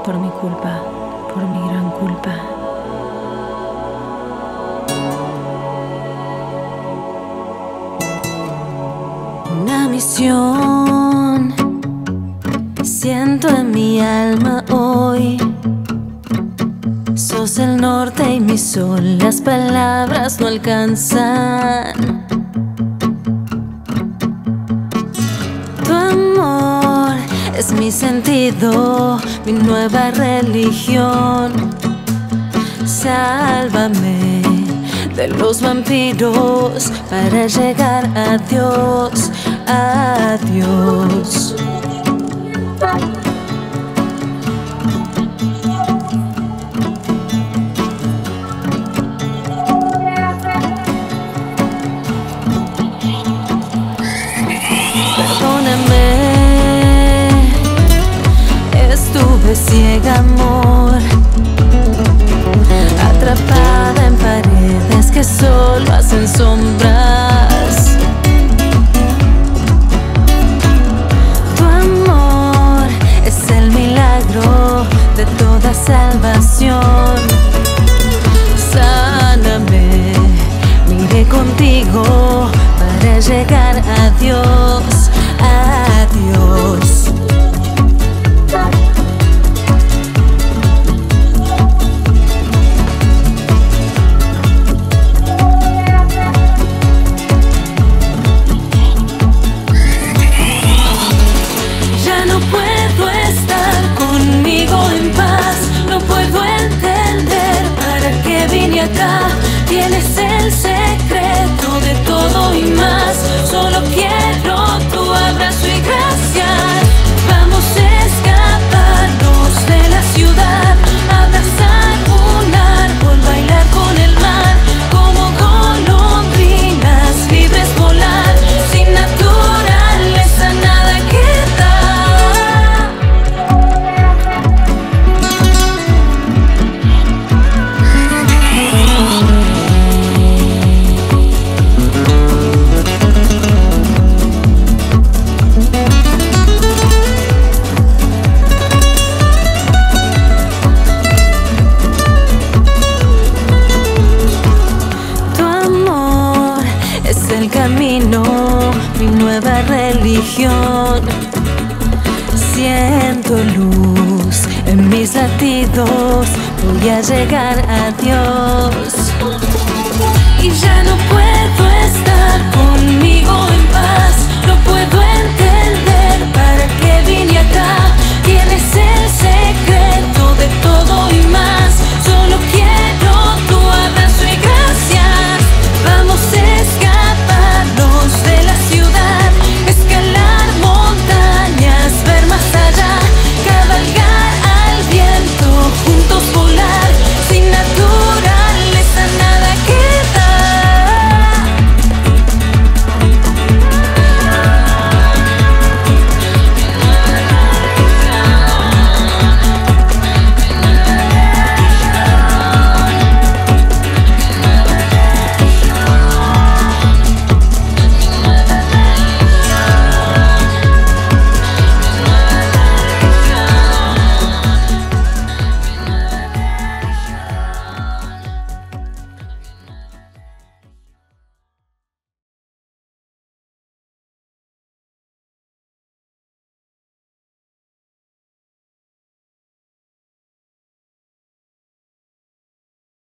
por mi culpa, por mi gran culpa. Una misión siento en mi alma hoy. Sos el norte y mi sol, las palabras no alcanzan. Tu amor es mi sentido, mi nueva religión. Sálvame de los vampiros para llegar a Dios, a Dios. Perdóname, estuve ciega, amor, atrapada en paredes que solo hacen sombras. Tu amor es el milagro de toda salvación. Sáname, miré contigo para llegar a Dios, a Dios. Ya no puedo estar conmigo en paz, no puedo entender para qué vine acá. Tienes el secreto de todo y más, solo quiero tu abrazo y gracia. Vamos a escaparnos de la ciudad, abrazar un árbol, bailar con el mar, como golondrinas libres volar, sin naturaleza nada queda. El camino, mi nueva religión. Siento luz en mis latidos, voy a llegar a Dios. Y ya no puedo estar conmigo en paz, no puedo entender para qué vine acá. Tienes el